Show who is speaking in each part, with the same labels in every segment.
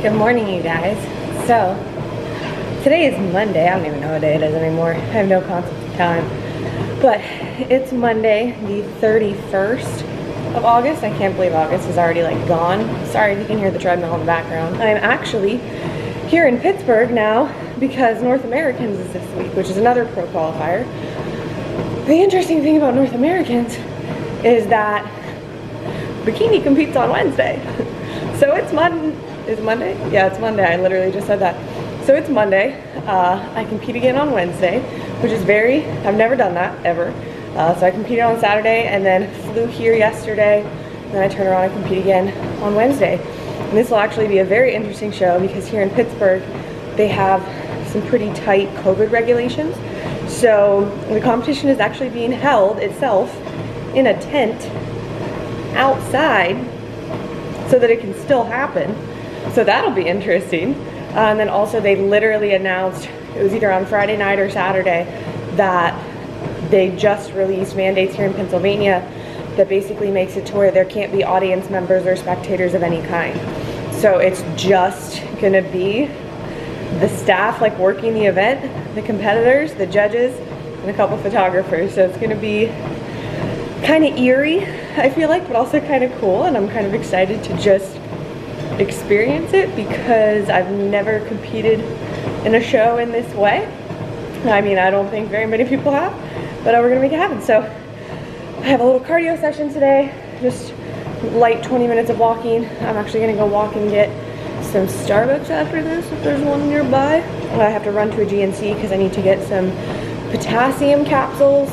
Speaker 1: Good morning, you guys. So, today is Monday. I don't even know what day it is anymore. I have no concept of time. But it's Monday, the 31st of August. I can't believe August is already like gone. Sorry if you can hear the treadmill in the background. I'm actually here in Pittsburgh now because North Americans is this week, which is another pro qualifier. The interesting thing about North Americans is that bikini competes on Wednesday. So it's Monday. Is it Monday? Yeah, it's Monday. I literally just said that. So it's Monday. I compete again on Wednesday, which is I've never done that ever. So I competed on Saturday and then flew here yesterday. And then I turn around and compete again on Wednesday. And this will actually be a very interesting show because here in Pittsburgh, they have some pretty tight COVID regulations. So the competition is actually being held itself in a tent outside so that it can still happen. So that'll be interesting. And then also they literally announced, it was either on Friday night or Saturday, that they just released mandates here in Pennsylvania that basically makes it to where there can't be audience members or spectators of any kind. So it's just gonna be the staff like working the event, the competitors, the judges, and a couple photographers. So it's gonna be kind of eerie, I feel like, but also kind of cool, and I'm kind of excited to just experience it because I've never competed in a show in this way. I mean, I don't think very many people have, but we're gonna make it happen. So I have a little cardio session today, just light 20 minutes of walking. I'm actually gonna go walk and get some Starbucks after this if there's one nearby. I have to run to a GNC because I need to get some potassium capsules.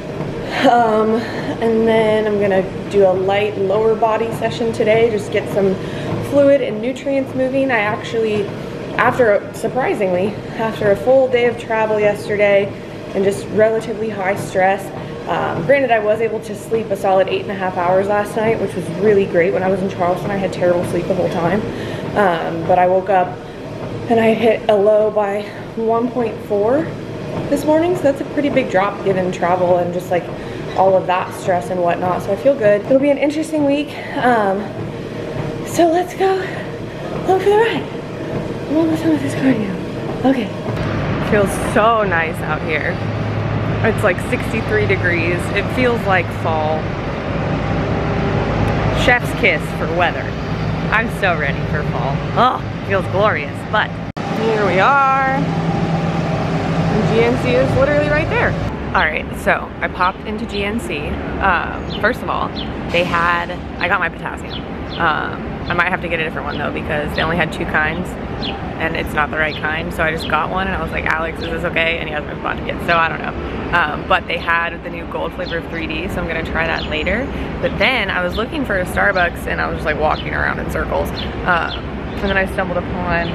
Speaker 1: And then I'm gonna do a light lower body session today, just get some fluid and nutrients moving. I actually, surprisingly, after a full day of travel yesterday and just relatively high stress, granted I was able to sleep a solid 8.5 hours last night, which was really great. When I was in Charleston, I had terrible sleep the whole time. But I woke up and I hit a low by 1.4 this morning, so that's a pretty big drop given travel and just like all of that stress and whatnot. So I feel good. It'll be an interesting week. So let's go along for the ride. I'm almost done with this cardio. Okay. Feels so nice out here. It's like 63 degrees. It feels like fall. Chef's kiss for weather. I'm so ready for fall. Oh, it feels glorious. But here we are. GNC is literally right there. All right, so I popped into GNC. First of all, I got my potassium. I might have to get a different one though because they only had 2 kinds and it's not the right kind. So I just got one and I was like, Alex, is this okay? And he hasn't responded yet, so I don't know. But they had the new gold flavor of 3D, so I'm gonna try that later. But then I was looking for a Starbucks and I was just like walking around in circles. And then I stumbled upon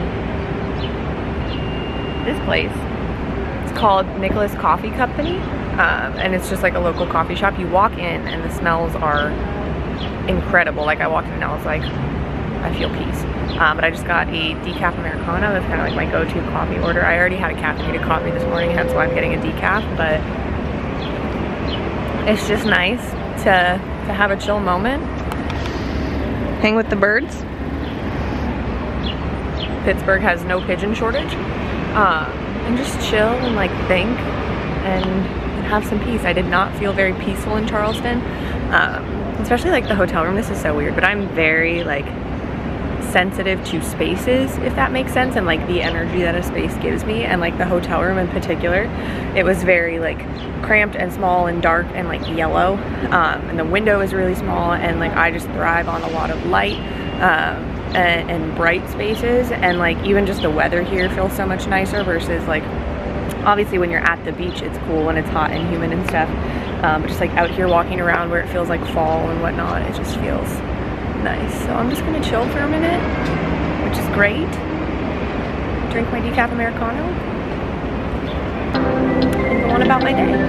Speaker 1: this place. It's called Nicholas Coffee Company, and it's just like a local coffee shop. You walk in and the smells are incredible. Like I walked in and I was like, I feel peace. But I just got a decaf Americano. That's kind of like my go-to coffee order. I already had a caffeinated coffee this morning, hence why I'm getting a decaf, but it's just nice to have a chill moment. Hang with the birds. Pittsburgh has no pigeon shortage. And just chill and like think and have some peace. I did not feel very peaceful in Charleston, especially like the hotel room. This is so weird, but I'm very like sensitive to spaces, if that makes sense, and like the energy that a space gives me. And like the hotel room in particular, it was very like cramped and small and dark and like yellow, and the window is really small, and like I just thrive on a lot of light and bright spaces, and like even just the weather here feels so much nicer versus like obviously when you're at the beach it's cool when it's hot and humid and stuff, but just like out here walking around where it feels like fall and whatnot, it just feels nice. So I'm just gonna chill for a minute, which is great, drink my decaf Americano and go on about my day.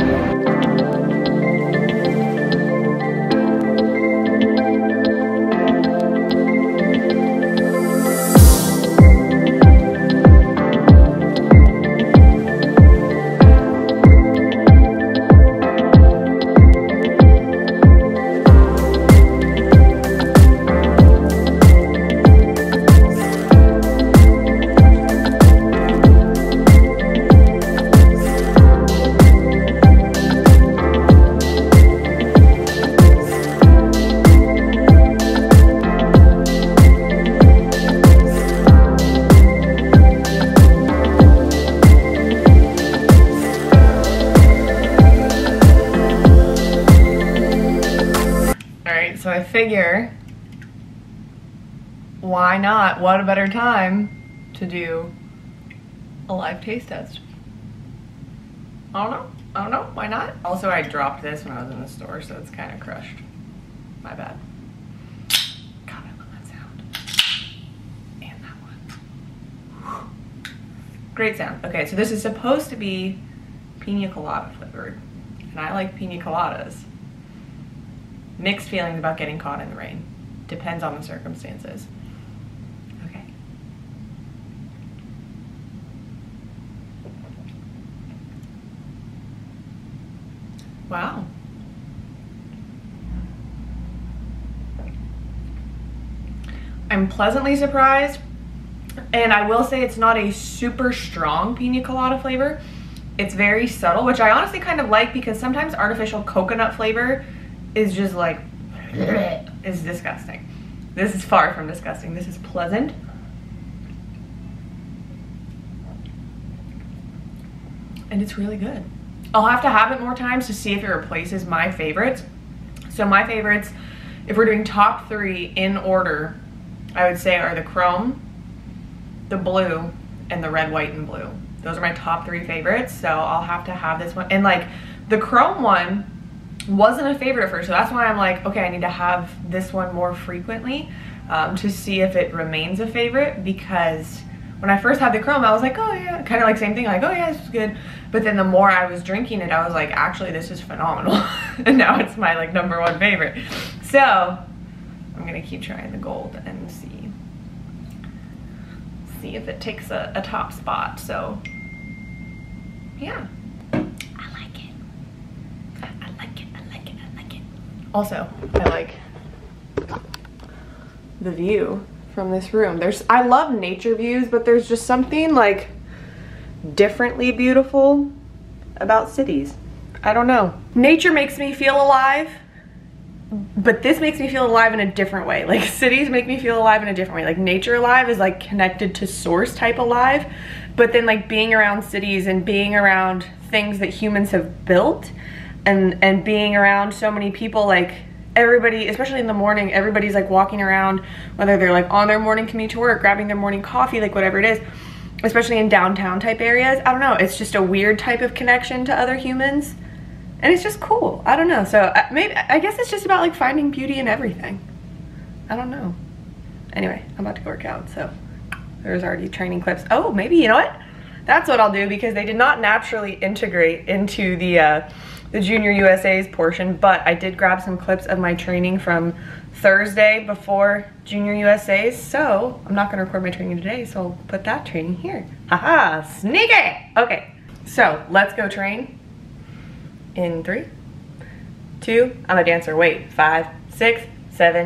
Speaker 1: figure, why not? What a better time to do a live taste test. I don't know, why not? Also, I dropped this when I was in the store, so it's kind of crushed. My bad. God, I love that sound. And that one. Great sound. Okay, so this is supposed to be pina colada flavored, and I like pina coladas. Mixed feelings about getting caught in the rain. Depends on the circumstances. Okay. Wow. I'm pleasantly surprised, and I will say it's not a super strong pina colada flavor. It's very subtle, which I honestly kind of like, because sometimes artificial coconut flavor is just like, is disgusting. This is far from disgusting. This is pleasant. And it's really good. I'll have to have it more times to see if it replaces my favorites. So my favorites, if we're doing top 3 in order, I would say are the chrome, the blue, and the red, white, and blue. Those are my top 3 favorites, so I'll have to have this one. And like, the chrome one wasn't a favorite at first, so that's why I'm like, okay, I need to have this one more frequently to see if it remains a favorite, because when I first had the chrome, I was like, oh yeah, kind of like same thing, like, oh yeah, this is good. But then the more I was drinking it, I was like, actually, this is phenomenal. And now it's my like #1 favorite. So I'm gonna keep trying the gold and see if it takes a top spot. So yeah, I like it. I like it. I like it. I like it. Also, I like the view from this room. I love nature views, but there's just something like differently beautiful about cities. I don't know. Nature makes me feel alive, but this makes me feel alive in a different way. Like, cities make me feel alive in a different way. Like, nature alive is like connected to source type alive, but then like being around cities and being around things that humans have built, and being around so many people, like everybody, especially in the morning, everybody's like walking around, whether they're like on their morning commute to work, grabbing their morning coffee, like whatever it is, especially in downtown type areas. I don't know, it's just a weird type of connection to other humans, and it's just cool. I don't know. So I guess it's just about like finding beauty in everything. I don't know. Anyway, I'm about to go work out, so there's already training clips. Oh, maybe, you know what? That's what I'll do, because they did not naturally integrate into the Junior USA's portion, but I did grab some clips of my training from Thursday before Junior USA's, so I'm not gonna record my training today, so I'll put that training here. Haha, sneaky! Okay, so let's go train in 3, 2, I'm a dancer, wait, 5, 6, 7.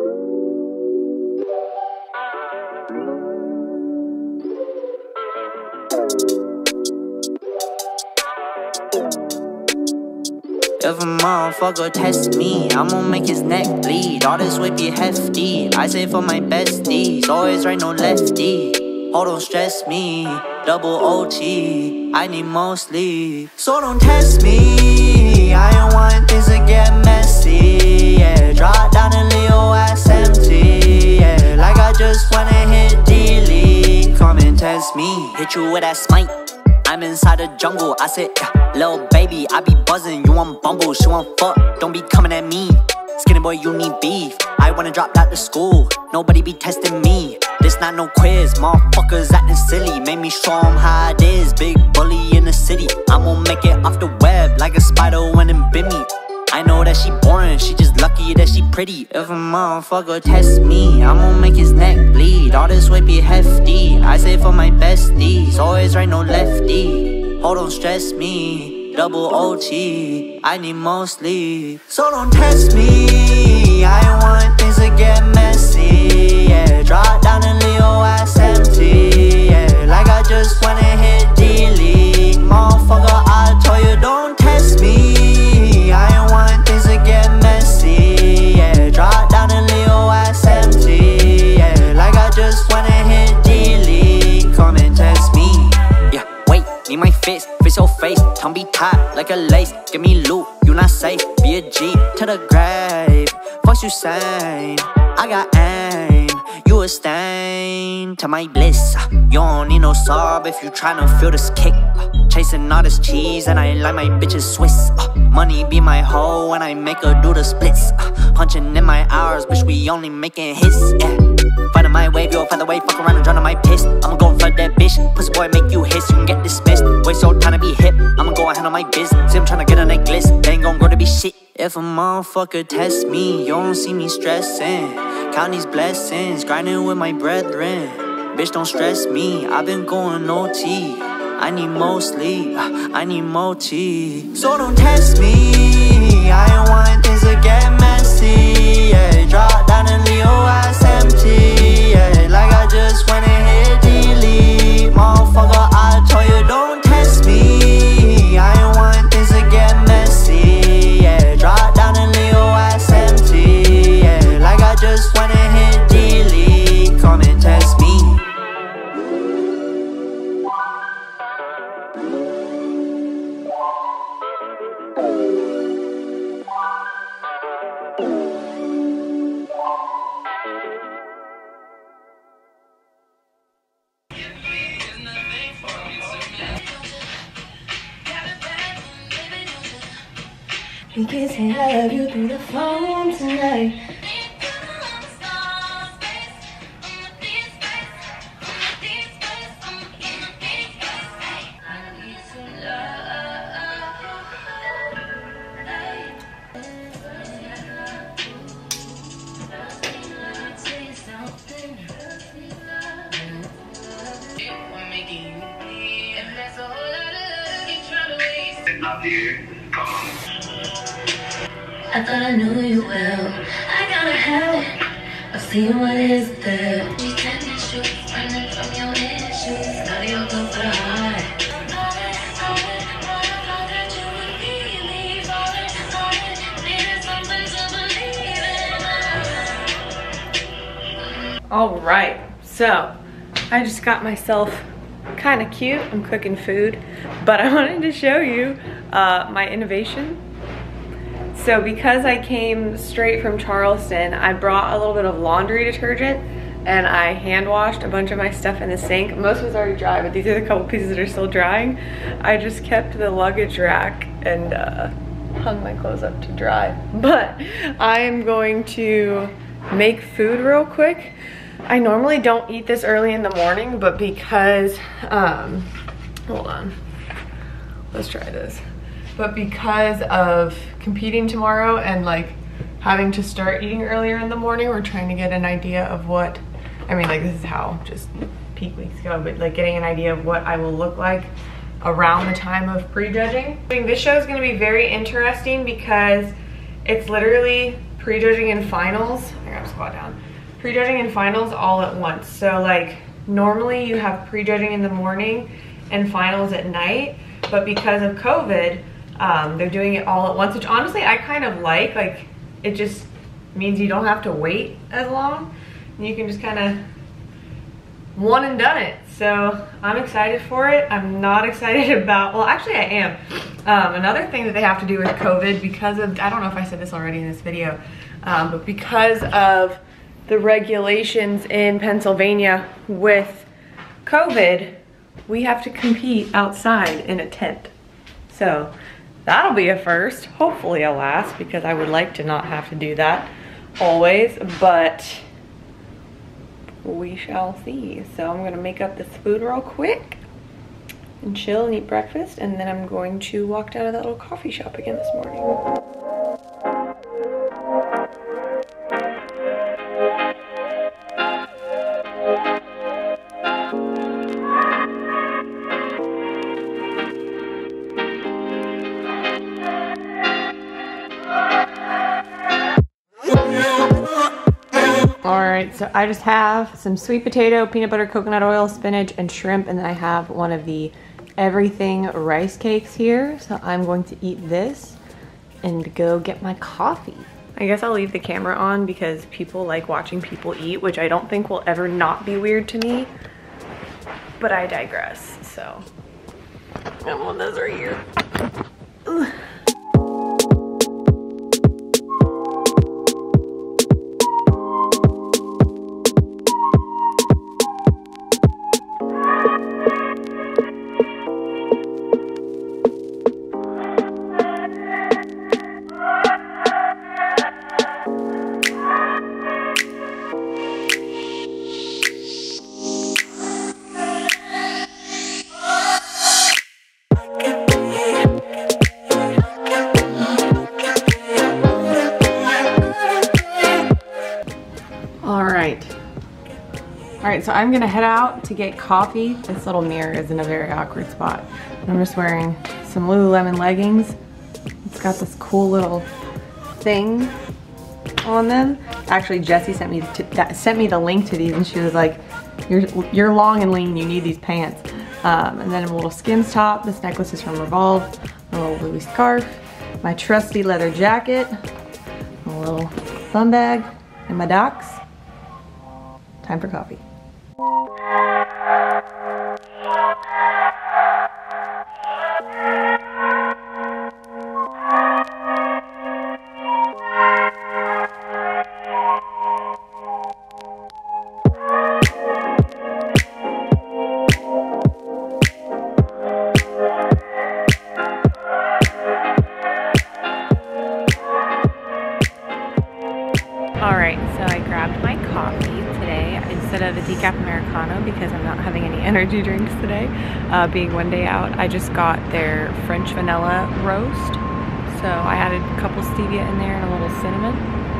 Speaker 2: If a motherfucker test me, I'ma make his neck bleed. All this weight be hefty, I say for my besties. Always right, no lefty. Oh, don't stress me, double OT, I need more sleep. So don't test me, I don't want things to get messy. Yeah, drop down and leave your ass empty. Yeah, like I just wanna hit delete. Come and test me, hit you with that smite. I'm inside the jungle, I said, little baby, I be buzzing. You want bumble, she want fuck, don't be coming at me. Skinny boy, you need beef, I wanna drop out to school. Nobody be testing me, this not no quiz. Motherfuckers acting silly, made me show them how it is. Big bully in the city, I'ma make it off the web like a spider when it bit me. I know that she boring, she just lucky that she pretty. If a motherfucker test me, I'ma make his neck bleed. All this weight be hefty, I say for my besties. Always right, no lefty. Oh, don't stress me, double OT, I need more sleep. So don't test me, I don't want things to get messy. Yeah, drop down and leave your ass empty. Yeah, like I just wanna hit delete. Motherfucker, I told you don't test me, I don't want things to get messy. Yeah, drop down and leave your ass empty. Yeah, like I just wanna hit delete. Come and test me. Yeah, wait, need my fist your face. Tongue be tied like a lace. Give me loot, you not safe. Be a G to the grave. Fuck you sane. I got aim, you a stain to my bliss. You don't need no sob if you tryna feel this kick. Chasing all this cheese and I like my bitches Swiss. Money be my hoe when I make her do the splits. Punching in my hours, bitch, we only making hits, yeah. Finding my wave, you'll find the way, fuck around and drown on my piss. I'ma go flood that bitch, pussy boy make you hiss, you can get dismissed. Waste your time to be hip, I'ma go and handle my business. See I'm tryna get on that gliss, they ain't gon' grow to be shit. If a motherfucker test me, you don't see me stressing. Count these blessings, grinding with my brethren. Bitch, don't stress me, I've been going OT. I need more sleep, I need more tea. So don't test me, I ain't want things to get messy, yeah. Drop down and leave your ass empty, yeah. Like I just went and hit delete. Motherfucker, I told you don't test me, I ain't want things to get messy, yeah. Drop down and leave your ass empty, yeah. Like I just went and hit delete. Come and test me.
Speaker 1: We can say I love you through the phone tonight.
Speaker 3: I thought I knew you well. I got a habit of seeing what is there. We tennis shoes, running from your issues. Out of your cup for the heart.
Speaker 1: All right, so I just got myself kind of cute. I'm cooking food, but I wanted to show you my innovation. So because I came straight from Charleston, I brought a little bit of laundry detergent and I hand washed a bunch of my stuff in the sink. Most of it's already dry, but these are the couple pieces that are still drying. I just kept the luggage rack and hung my clothes up to dry. But I am going to make food real quick. I normally don't eat this early in the morning, but because, hold on, let's try this. But because of competing tomorrow and like having to start eating earlier in the morning, we're trying to get an idea of what, I mean, like this is how just peak weeks go, but like getting an idea of what I will look like around the time of prejudging. I think this show is going to be very interesting because it's literally prejudging and finals. I gotta squat down. Prejudging and finals all at once. So like normally you have prejudging in the morning and finals at night, but because of COVID, they're doing it all at once, which honestly I kind of like it just means you don't have to wait as long and you can just kind of one and done it. So I'm excited for it. I'm not excited about, well actually I am. Another thing that they have to do with COVID because of, I don't know if I said this already in this video, but because of the regulations in Pennsylvania with COVID, we have to compete outside in a tent. So that'll be a first. Hopefully a last, because I would like to not have to do that always, but we shall see. So I'm gonna make up this food real quick and chill and eat breakfast, and then I'm going to walk down to that little coffee shop again this morning. Alright, so I just have some sweet potato, peanut butter, coconut oil, spinach, and shrimp, and then I have one of the everything rice cakes here. So I'm going to eat this and go get my coffee. I guess I'll leave the camera on because people like watching people eat, which I don't think will ever not be weird to me, but I digress. So I'm on this right here. Ugh. right. All right, so I'm gonna head out to get coffee. This little mirror is in a very awkward spot. I'm just wearing some Lululemon leggings. It's got this cool little thing on them. Actually, Jessie sent me the link to these, and she was like, "You're long and lean. You need these pants." And then a little Skims top. This necklace is from Revolve. A little Louis scarf. My trusty leather jacket. A little thumb bag, and my docs. Time for coffee. Alright, so I grabbed my coffee today instead of a decaf Americano because I'm not having any energy drinks today, being one day out. I just got their French vanilla roast, so I added a couple stevia in there and a little cinnamon.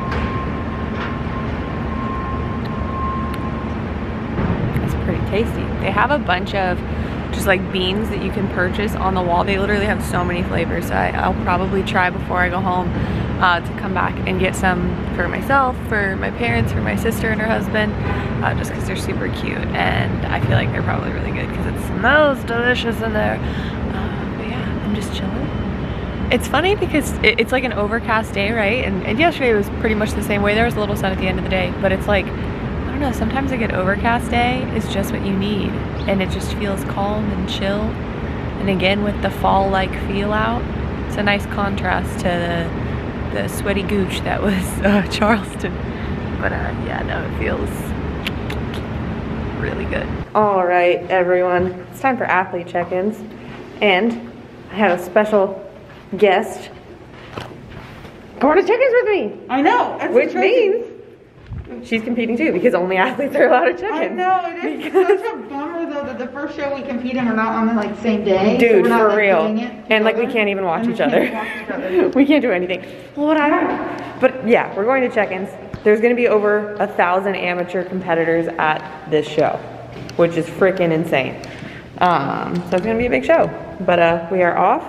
Speaker 1: It's pretty tasty. They have a bunch of just like beans that you can purchase on the wall. They literally have so many flavors. So I'll probably try before I go home to come back and get some for myself, for my parents, for my sister and her husband, just because they're super cute, and I feel like they're probably really good because it smells delicious in there. But yeah, I'm just chilling. It's funny because it's like an overcast day, right? And yesterday was pretty much the same way. There was a little sun at the end of the day, but it's like, I don't know, sometimes a good overcast day is just what you need, and it just feels calm and chill. And again, with the fall-like feel out, it's a nice contrast to the sweaty gooch that was Charleston. But yeah, no, it feels really good. All right, everyone, it's time for athlete check-ins, and I have a special guest going to check-ins with me.
Speaker 4: I know,
Speaker 1: which means she's competing too, because only athletes are allowed to check-in.
Speaker 4: I know, it is such a bummer though that the first show we compete in, we're not on the like same day.
Speaker 1: Dude,
Speaker 4: so we're not,
Speaker 1: for
Speaker 4: like,
Speaker 1: real.
Speaker 4: doing it
Speaker 1: And like we
Speaker 4: together.
Speaker 1: can't even watch
Speaker 4: And
Speaker 1: each
Speaker 4: we
Speaker 1: other.
Speaker 4: can't watch each other.
Speaker 1: We can't do anything. Well, what I don't. But yeah, we're going to check-ins. There's gonna be over 1,000 amateur competitors at this show, which is freaking insane. So it's gonna be a big show. But we are off.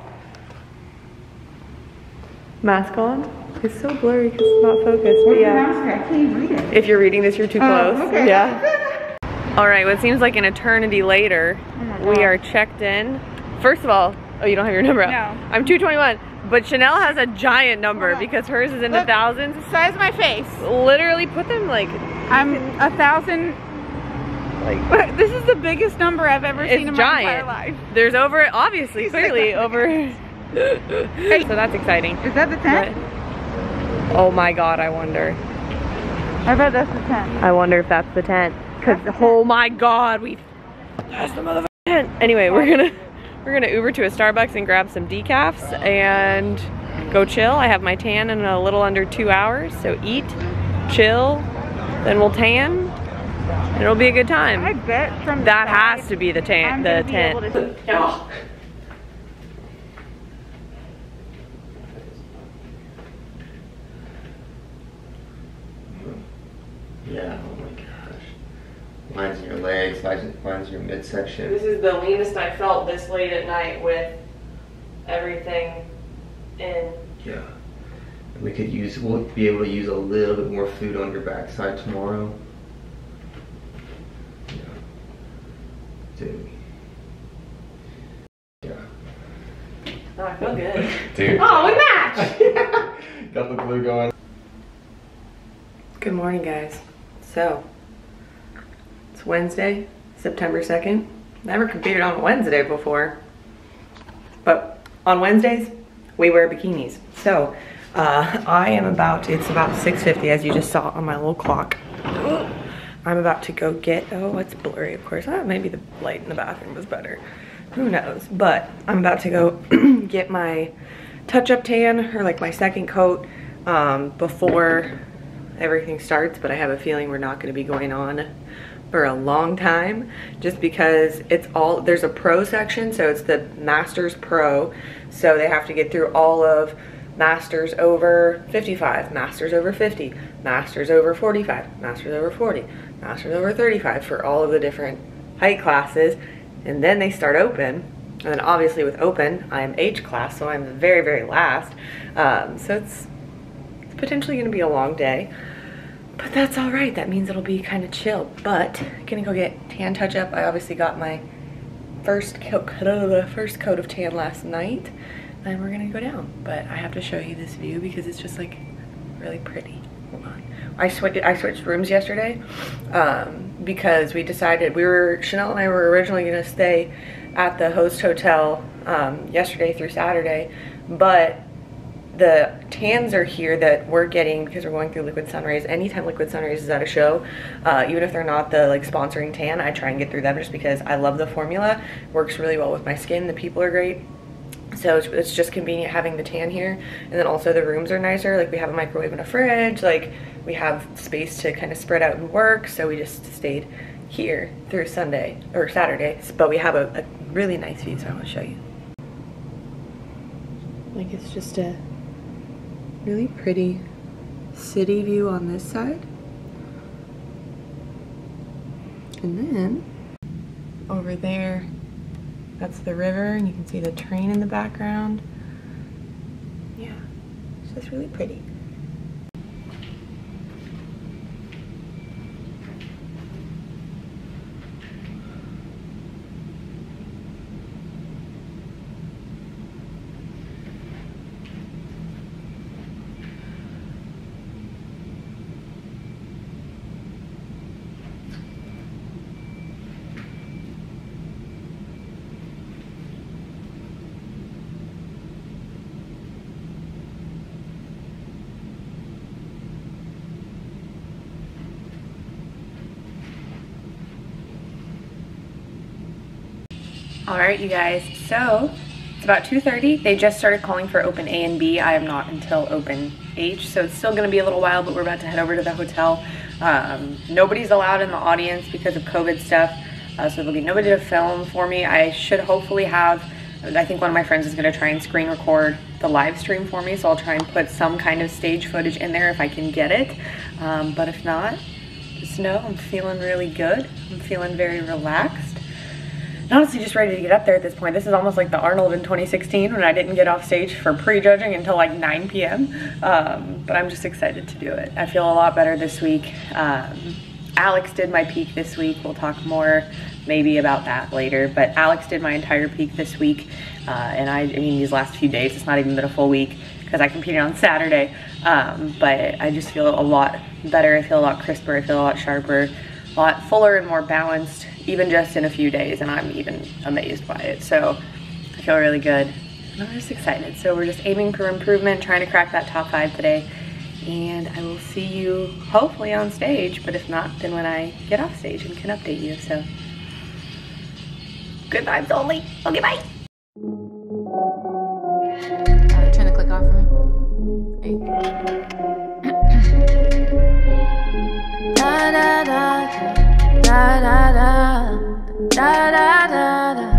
Speaker 1: Mask on. It's so blurry because it's not focused. But yeah.
Speaker 4: I can't even read it.
Speaker 1: If you're reading this, you're too close.
Speaker 4: Okay.
Speaker 1: Yeah. All right, what seems like an eternity later, we are checked in. First of all, oh, you don't have your number up.
Speaker 4: No.
Speaker 1: I'm 221, but Chanel has a giant number because hers is in the thousands.
Speaker 4: The size of my face.
Speaker 1: Literally put them like,
Speaker 4: I'm 1,000.
Speaker 1: like
Speaker 4: This is the biggest number I've ever seen in my entire life.
Speaker 1: There's over, obviously, clearly over. So that's exciting.
Speaker 4: Is that the 10?
Speaker 1: But, oh my God, I wonder.
Speaker 4: I bet that's the 10.
Speaker 1: I wonder if that's the tent. Cause oh my God, that's the motherfucking tent. Anyway, we're gonna Uber to a Starbucks and grab some decafs and go chill. I have my tan in a little under 2 hours, so eat, chill, then we'll tan, and it'll be a good time.
Speaker 4: I bet from the
Speaker 1: That
Speaker 4: side,
Speaker 1: has to be the tent.
Speaker 4: I'm
Speaker 1: The
Speaker 4: gonna be
Speaker 1: tent.
Speaker 4: able to-
Speaker 1: Oh.
Speaker 5: Yeah, oh my gosh. Mine's in your legs, mine's your midsection.
Speaker 1: This is the leanest I felt this late at night with everything in.
Speaker 5: Yeah. And we'll be able to use a little bit more food on your backside tomorrow. Yeah. Dude. Yeah.
Speaker 1: Oh, I feel good.
Speaker 5: Dude.
Speaker 1: Oh, we match!
Speaker 5: Got the glue going.
Speaker 1: Good morning, guys. So, it's Wednesday, September 2nd. Never competed on a Wednesday before. But on Wednesdays, we wear bikinis. So, I am it's about 6:50 as you just saw on my little clock. I'm about to go get, oh, it's blurry, of course. Maybe the light in the bathroom was better. Who knows? But I'm about to go get my touch-up tan, or like my second coat, before everything starts. But I have a feeling we're not going to be going on for a long time, just because there's a pro section, so it's the Masters Pro, so they have to get through all of Masters over 55, Masters over 50, masters over 45, masters over 40, masters over 35 for all of the different height classes. And then they start open. And then obviously with open, I'm H class, so I'm the very, very last. So it's potentially gonna be a long day, but that's all right. That means it'll be kind of chill. But gonna go get tan touch up. I obviously got my first coat of tan last night, and we're gonna go down. But I have to show you this view because it's just like really pretty. Hold on. I switched rooms yesterday because we decided Chanel and I were originally gonna stay at the host hotel yesterday through Saturday, but the tans are here that we're getting because we're going through Liquid Sunrays. Anytime Liquid Sunrays is at a show, even if they're not the like sponsoring tan, I try and get through them just because I love the formula. Works really well with my skin. The people are great. So it's just convenient having the tan here. And then also the rooms are nicer. Like we have a microwave and a fridge. Like we have space to kind of spread out and work. So we just stayed here through Sunday or Saturday. But we have a really nice view, so I want to show you. Like it's just a really pretty city view on this side. And then over there, that's the river, and you can see the train in the background. Yeah, it's just really pretty. All right, you guys, so it's about 2:30. They just started calling for open A and B. I am not until open H, so it's still gonna be a little while, but we're about to head over to the hotel. Nobody's allowed in the audience because of COVID stuff, so there'll be nobody to film for me. I should hopefully have, I think one of my friends is gonna try and screen record the live stream for me, so I'll try and put some kind of stage footage in there if I can get it. But if not, just know I'm feeling really good. I'm feeling very relaxed. Honestly just ready to get up there at this point. This is almost like the Arnold in 2016 when I didn't get off stage for pre-judging until like 9 p.m. But I'm just excited to do it. I feel a lot better this week. Alex did my peak this week. We'll talk more maybe about that later, but Alex did my entire peak this week. And I mean these last few days, it's not even been a full week because I competed on Saturday. But I just feel a lot better. I feel a lot crisper. I feel a lot sharper, a lot fuller and more balanced, even just in a few days, and I'm even amazed by it. So I feel really good, and I'm just excited. So we're just aiming for improvement, trying to crack that top 5 today, and I will see you hopefully on stage, but if not, then when I get off stage and can update you. So good vibes only. Okay, bye. Turn the click off for me. Da, da, da. Da da da, da da da da.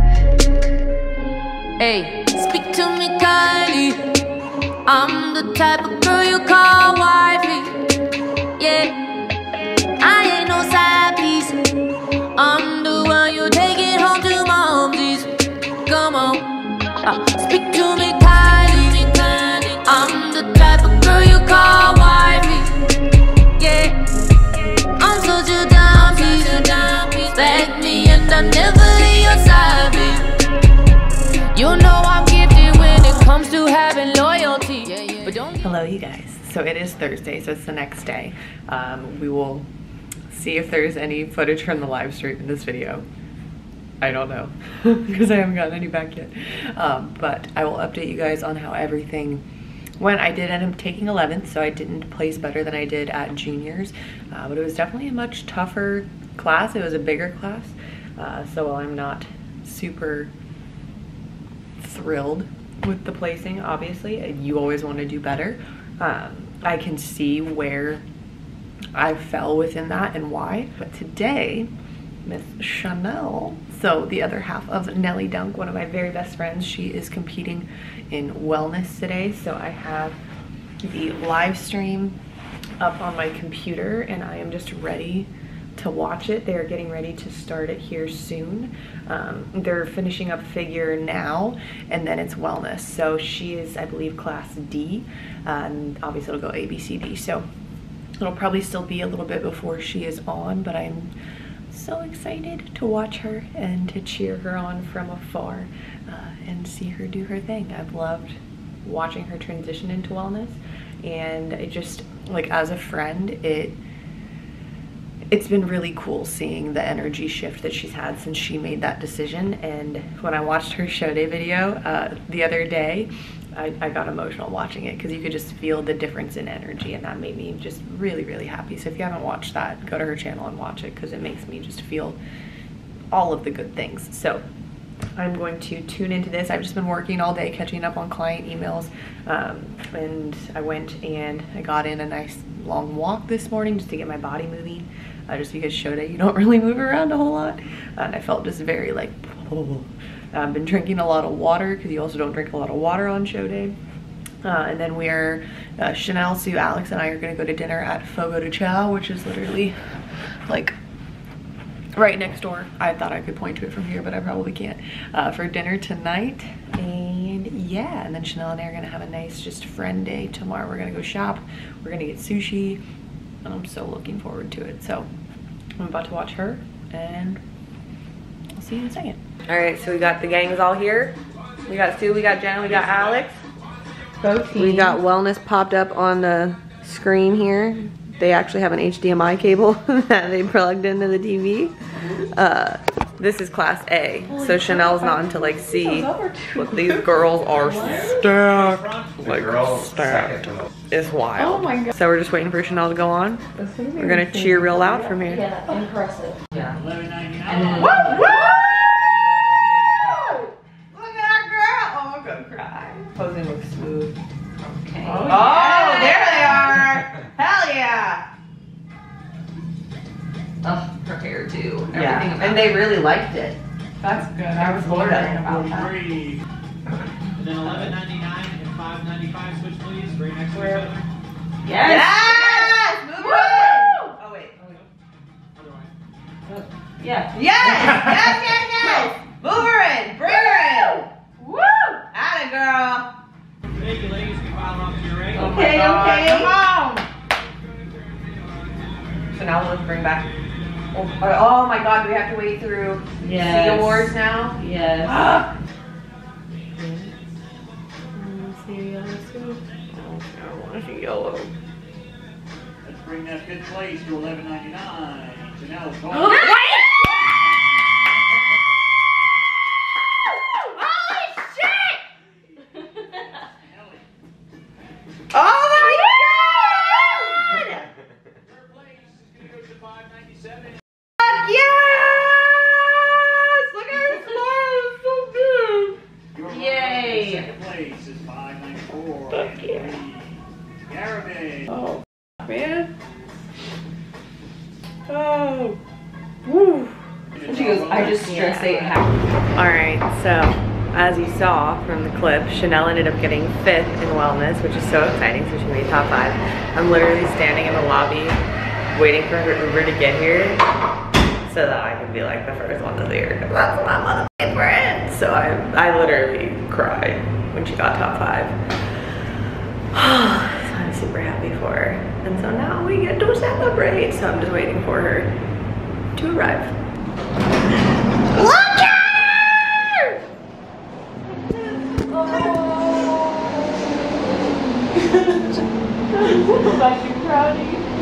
Speaker 1: Hey, speak to me kindly. I'm the type of girl you call wifey. Yeah, I ain't no side piece. I'm the one you take it home to mom's. Come on, speak to me kindly. I'm the type of girl you call wifey. Yeah, I'm such a dumb piece. Respect me and I'll never leave your side, babe. You know I'm gifted when it comes to having loyalty. But don't. Hello, you guys. So it is Thursday, so it's the next day. We will see if there's any footage from the live stream in this video. I don't know because I haven't gotten any back yet. But I will update you guys on how everything went. I did end up taking 11th, so I didn't place better than I did at juniors, but it was definitely a much tougher class. It was a bigger class, so while I'm not super thrilled with the placing, obviously you always want to do better. I can see where I fell within that and why. But today, Miss Chanel, so the other half of Nelly Dunk, one of my very best friends, she is competing in wellness today. So I have the live stream up on my computer and I am just ready to watch it. They're getting ready to start it here soon. They're finishing up figure now, and then it's wellness. So she is, I believe, class D, and obviously it'll go A, B, C, D. So it'll probably still be a little bit before she is on, but I'm so excited to watch her and to cheer her on from afar and see her do her thing. I've loved watching her transition into wellness, and it just, like, as a friend, it's been really cool seeing the energy shift that she's had since she made that decision. And when I watched her show day video the other day, I got emotional watching it because you could just feel the difference in energy, and that made me just really, really happy. So if you haven't watched that, go to her channel and watch it because it makes me just feel all of the good things. So I'm going to tune into this. I've just been working all day catching up on client emails, and I went and I got in a nice long walk this morning just to get my body moving, just because show day you don't really move around a whole lot, and I felt just very like I've been drinking a lot of water because you also don't drink a lot of water on show day. And then we're Chanel, Sue, Alex, and I are gonna go to dinner at Fogo de Chao, which is literally like right next door. I thought I could point to it from here, but I probably can't, for dinner tonight. And yeah, and then Chanel and I are gonna have a nice just friend day tomorrow. We're gonna go shop, we're gonna get sushi, and I'm so looking forward to it. So I'm about to watch her, and I'll see you in a second. All right, so we got the gangs all here. We got Sue, we got Jenna, we got Alex. We got wellness popped up on the screen here. They actually have an HDMI cable that they plugged into the TV. This is class A, so Chanel's not until like C. Look, these girls are stacked, like stacked. It's wild. Oh my God. So we're just waiting for Chanel to go on. We're gonna cheer real loud from here.
Speaker 3: Yeah, impressive. Yeah.
Speaker 4: And woo! Look at that girl! Oh, I'm gonna cry.
Speaker 1: Posing looks smooth.
Speaker 3: Okay.
Speaker 4: Oh, there they are! Hell yeah!
Speaker 1: Oh, her hair too.
Speaker 4: Yeah,
Speaker 1: Everything and they really liked it.
Speaker 4: That's good. I was wondering about that.
Speaker 6: And then $11.99 and $5.95. Switch, please. Bring next to each other.
Speaker 4: Yes! Yes! Move it!
Speaker 1: Oh wait.
Speaker 6: Otherwise.
Speaker 1: Yeah.
Speaker 4: Yes! Move her in! Bring her in! Woo! Atta girl!
Speaker 6: Thank you, ladies. You can file off to your right.
Speaker 4: Okay, okay. Come on!
Speaker 1: So now let's bring back. Oh my God, do we have to wait through the awards now?
Speaker 3: Yes.
Speaker 1: I want to see yellow.
Speaker 6: Let's bring that fifth place to $11.99. Chanel's going.
Speaker 4: Holy shit! Oh my God!
Speaker 6: Third place is going to go to $5.97.
Speaker 4: Yes! Look at her smile, it's so big.
Speaker 6: Your
Speaker 3: Yay.
Speaker 6: second place is $5.94.
Speaker 1: Fuck yeah.
Speaker 6: Garabay.
Speaker 1: Oh, man. Oh. Woo.
Speaker 3: She goes, I just stressed ate half.
Speaker 1: All right, so as you saw from the clip, Chanel ended up getting 5th in wellness, which is so exciting, so she made top 5. I'm literally standing in the lobby waiting for her Uber to get here so that I can be like the first one to see her, because that's my motherfucking friend. So I literally cried when she got top 5. So I'm super happy for her. And so now we get to celebrate. So I'm just waiting for her to arrive. Look at her!
Speaker 3: Oh. Like you're proud of you.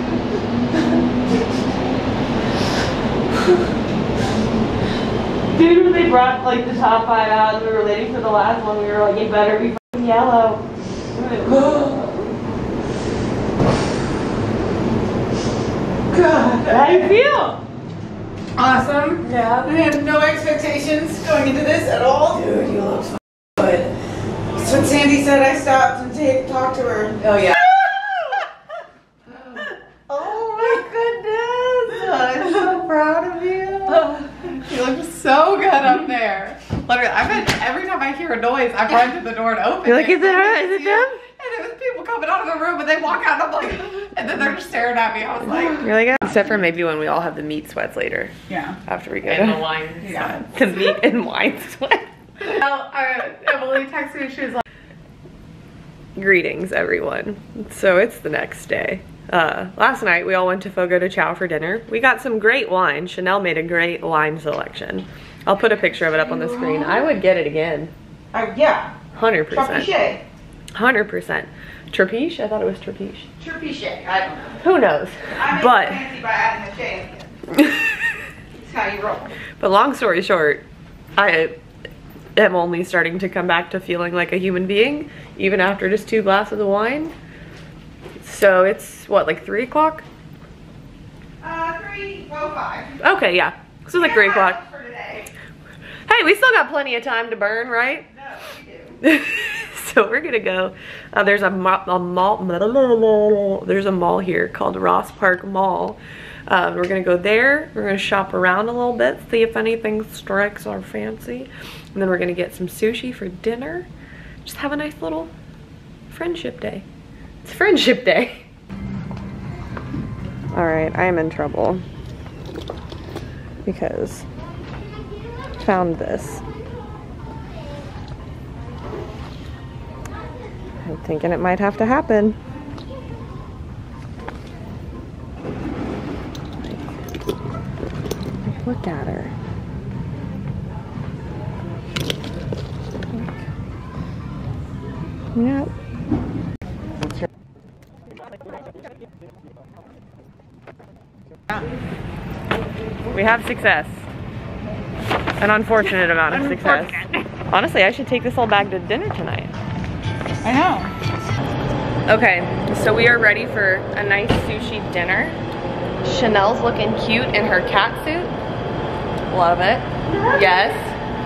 Speaker 3: Dude, when they brought like the top 5 out and we were waiting for the last one, we were like, it better be f***ing yellow.
Speaker 4: God,
Speaker 3: How do you feel?
Speaker 4: awesome.
Speaker 3: Yeah.
Speaker 4: I have no expectations going into this at all. Dude, you look so good. That's what Sandy said. I stopped and talked to her.
Speaker 1: Oh yeah.
Speaker 4: Oh my goodness! I'm so proud of you. You look so good up there. Literally, every time I hear a noise, I run to the door to open
Speaker 1: You're like,
Speaker 4: it.
Speaker 1: is it her? Is it them?
Speaker 4: And it was people coming out of the room, and they walk out, and I'm like, and And then they're just staring at me. I was like,
Speaker 1: You're like, except for maybe when we all have the meat sweats later.
Speaker 4: yeah.
Speaker 1: After we go
Speaker 4: And
Speaker 1: to
Speaker 4: the wine. Yeah.
Speaker 1: the meat and wine sweat.
Speaker 4: Well, Emily texted me. She was like,
Speaker 1: Greetings, everyone. So it's the next day. Last night we all went to Fogo de Chao for dinner. We got some great wine. Chanel made a great wine selection. I'll put a picture of it up on the screen. I would get it again.
Speaker 4: yeah.
Speaker 1: 100%.
Speaker 4: Trapiche.
Speaker 1: 100%. Trapiche? I thought it was Trapiche.
Speaker 4: Trapiche. I don't know.
Speaker 1: Who knows?
Speaker 4: I made
Speaker 1: But
Speaker 4: it fancy by adding a J. It's how you roll.
Speaker 1: But long story short, I am only starting to come back to feeling like a human being, even after just 2 glasses of wine. So it's what, like 3 o'clock?
Speaker 4: 3:05.
Speaker 1: Okay, yeah. So it's like 3 o'clock.
Speaker 4: For today.
Speaker 1: Hey, we still got plenty of time to burn, right?
Speaker 4: No, we do.
Speaker 1: So we're gonna go. There's a mall. There's a mall here called Ross Park Mall. We're gonna go there. We're gonna shop around a little bit, see if anything strikes our fancy, and then we're gonna get some sushi for dinner. Just have a nice little friendship day. It's friendship day. All right, I am in trouble because I found this. I'm thinking it might have to happen. Like, look at her. Yep. We have success. An unfortunate amount of success. Honestly, I should take this whole bag to dinner tonight.
Speaker 4: I know.
Speaker 1: Okay, so we are ready for a nice sushi dinner. Chanel's looking cute in her cat suit. Love it. Yes.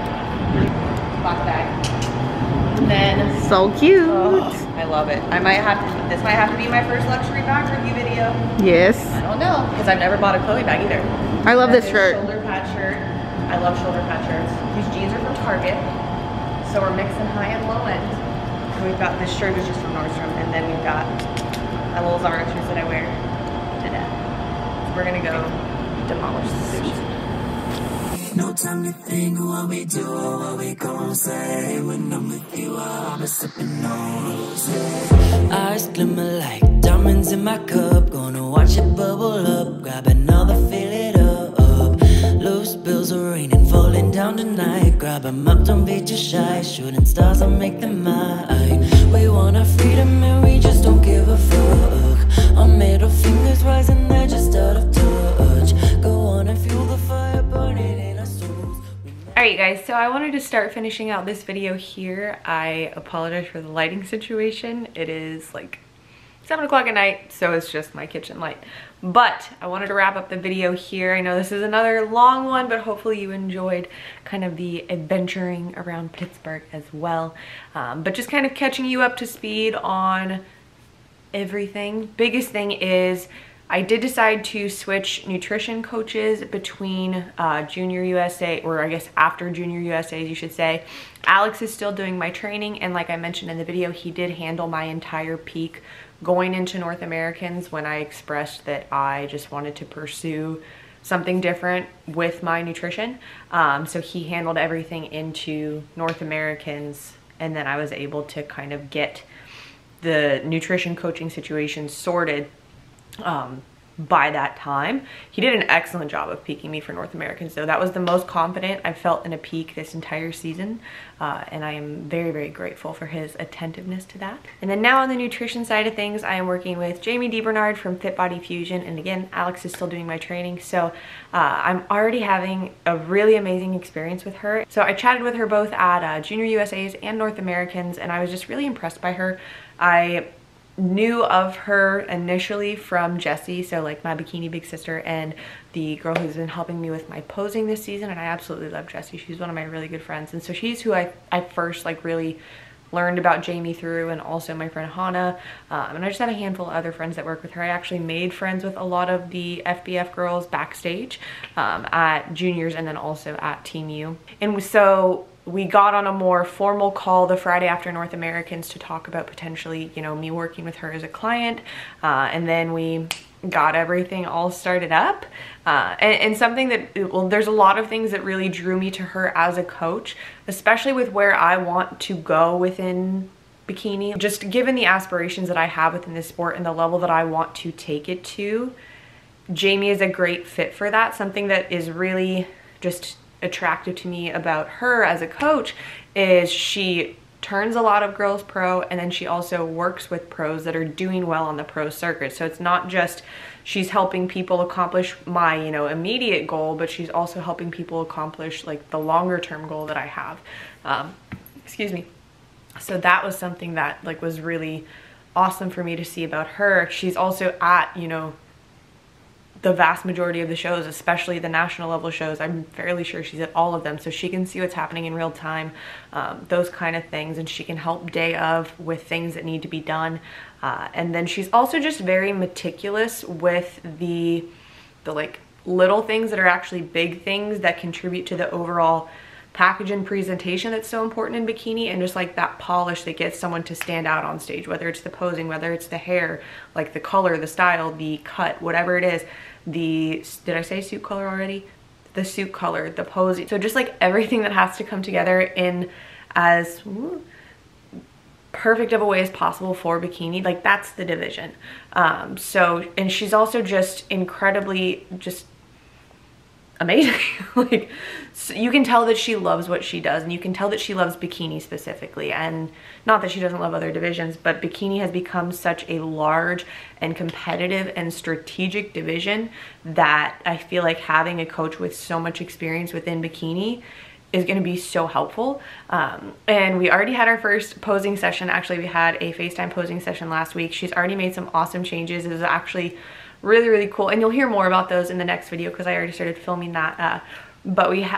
Speaker 1: Box bag. And then so cute. Oh, I love it. This might have to be my first luxury bag review video.
Speaker 4: Yes.
Speaker 1: I don't know, because I've never bought a Chloe bag either.
Speaker 4: I love this shirt.
Speaker 1: Shoulder pad shirt. I love shoulder pad shirts. These jeans are from Target, so we're mixing high and low end. We've got, this shirt is just from Nordstrom, and then we've got my little Zara shoes that I wear to death. So we're gonna go demolish the sushi.
Speaker 2: No time to think of what we do or what we gon' say. When I'm with you, I'll be sipping on rosé. Eyes glimmer like diamonds in my cup. Gonna watch it bubble up, grab another, fill it up. Loose bills are raining, falling down tonight. Grab 'em up, don't be too shy. Shooting stars, I'll make them mine. We want our freedom and we just don't give a fuck. Our middle fingers rising, they're just out of touch. Go on and fuel the fire burning in our souls.
Speaker 1: Alright guys, so I wanted to start finishing out this video here. I apologize for the lighting situation. It is like 7 o'clock at night, so it's just my kitchen light. But I wanted to wrap up the video here. I know this is another long one, but hopefully you enjoyed kind of the adventuring around Pittsburgh as well. But just kind of catching you up to speed on everything. Biggest thing is I did decide to switch nutrition coaches between Junior USA, or I guess after Junior USA, you should say. Alex is still doing my training, and like I mentioned in the video, he did handle my entire peak going into North Americans when I expressed that I just wanted to pursue something different with my nutrition. So he handled everything into North Americans, and then I was able to kind of get the nutrition coaching situation sorted by that time. He did an excellent job of peaking me for North Americans, though. That was the most confident I've felt in a peak this entire season, and I am very, very grateful for his attentiveness to that. And then now on the nutrition side of things, I am working with Jami DeBernard from FitBodyFusion, and again, Alex is still doing my training, so I'm already having a really amazing experience with her. So I chatted with her both at Junior USA's and North Americans, and I was just really impressed by her. I knew of her initially from Jessie, so like my bikini big sister and the girl who's been helping me with my posing this season, and I absolutely love Jessie. She's one of my really good friends, and so she's who I first like really learned about Jami through, and also my friend Hannah, and I just have a handful of other friends that work with her. I actually made friends with a lot of the FBF girls backstage at juniors and then also at Team U. And so we got on a more formal call the Friday after North Americans to talk about potentially, you know, me working with her as a client. And then we got everything all started up. And something that, well, there's a lot of things that really drew me to her as a coach, especially with where I want to go within bikini. Just given the aspirations that I have within this sport and the level that I want to take it to, Jami is a great fit for that. Something that is really just attractive to me about her as a coach is she turns a lot of girls pro, and then she also works with pros that are doing well on the pro circuit. So it's not just she's helping people accomplish my, you know, immediate goal, but she's also helping people accomplish like the longer term goal that I have. Excuse me. So that was something that like was really awesome for me to see about her. She's also at, you know, the vast majority of the shows, especially the national level shows. I'm fairly sure she's at all of them, so she can see what's happening in real time, those kind of things, and she can help day of with things that need to be done. And then she's also just very meticulous with the like little things that are actually big things that contribute to the overall package and presentation that's so important in bikini, and just like that polish that gets someone to stand out on stage, whether it's the posing, whether it's the hair, like the color, the style, the cut, whatever it is. Did I say suit color already? The suit color, the posing. So just like everything that has to come together in as perfect of a way as possible for bikini, like that's the division. So, and she's also just incredibly just amazing. Like, so you can tell that she loves what she does, and you can tell that she loves bikini specifically, and not that she doesn't love other divisions, but bikini has become such a large and competitive and strategic division that I feel like having a coach with so much experience within bikini is going to be so helpful. And we already had our first posing session. Actually, we had a FaceTime posing session last week. She's already made some awesome changes. It was actually really, really cool, and you'll hear more about those in the next video because I already started filming that. But we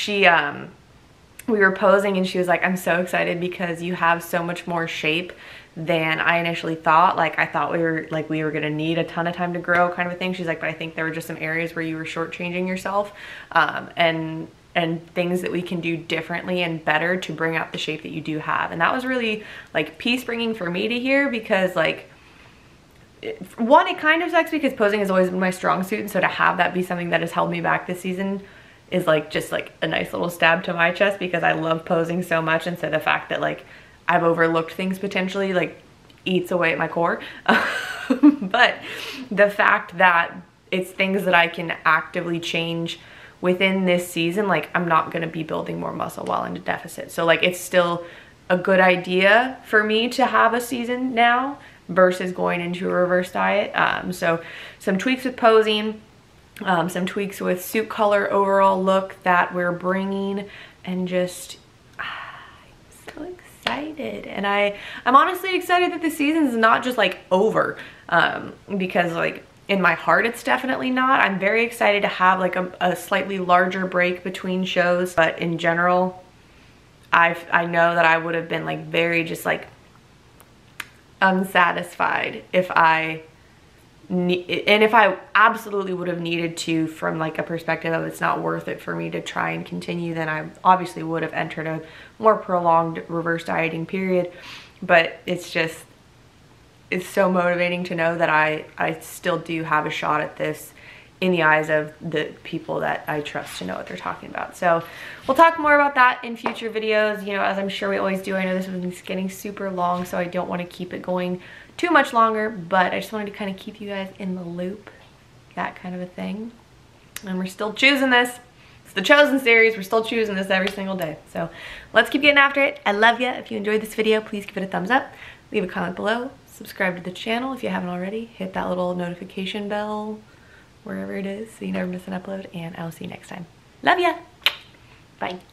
Speaker 1: were posing, and she was like, I'm so excited because you have so much more shape than I initially thought. Like, I thought we were gonna need a ton of time to grow, kind of a thing. She's like, but I think there were just some areas where you were shortchanging yourself, and things that we can do differently and better to bring out the shape that you do have. And that was really like peace bringing for me to hear, because like, one, it kind of sucks because posing has always been my strong suit, and so to have that be something that has held me back this season is like just like a nice little stab to my chest, because I love posing so much. And so the fact that like I've overlooked things potentially like eats away at my core. But the fact that it's things that I can actively change within this season, like I'm not going to be building more muscle while in a deficit. So like it's still a good idea for me to have a season now versus going into a reverse diet. So some tweaks with posing, some tweaks with suit color, overall look that we're bringing, and just I'm so excited. And I'm honestly excited that the season's not just like over, because like in my heart it's definitely not. I'm very excited to have like a slightly larger break between shows, but in general I know that I would have been like very just like unsatisfied if I absolutely would have needed to, from like a perspective of it's not worth it for me to try and continue, then I obviously would have entered a more prolonged reverse dieting period. But it's so motivating to know that I still do have a shot at this in the eyes of the people that I trust to know what they're talking about. So we'll talk more about that in future videos, you know, as I'm sure we always do. I know this one's getting super long, so I don't want to keep it going too much longer, but I just wanted to kind of keep you guys in the loop, that kind of a thing. And we're still choosing this. It's the chosen series. We're still choosing this every single day. So let's keep getting after it. I love you. If you enjoyed this video, please give it a thumbs up. Leave a comment below. Subscribe to the channel if you haven't already. Hit that little notification bell wherever it is so you never miss an upload, and I'll see you next time. Love ya. Bye.